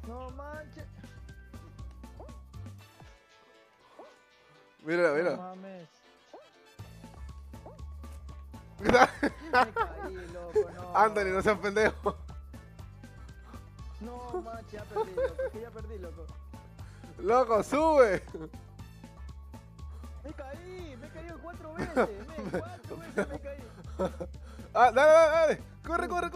No manches. Mira, No mira. mames. Me caí, loco, no. Anthony, no seas pendejo. No manches, ya perdí, loco. Es que ya perdí, loco. Loco, sube. Me caí 4 veces. 4 veces me caí. Ah, dale, dale, dale. Corre, corre.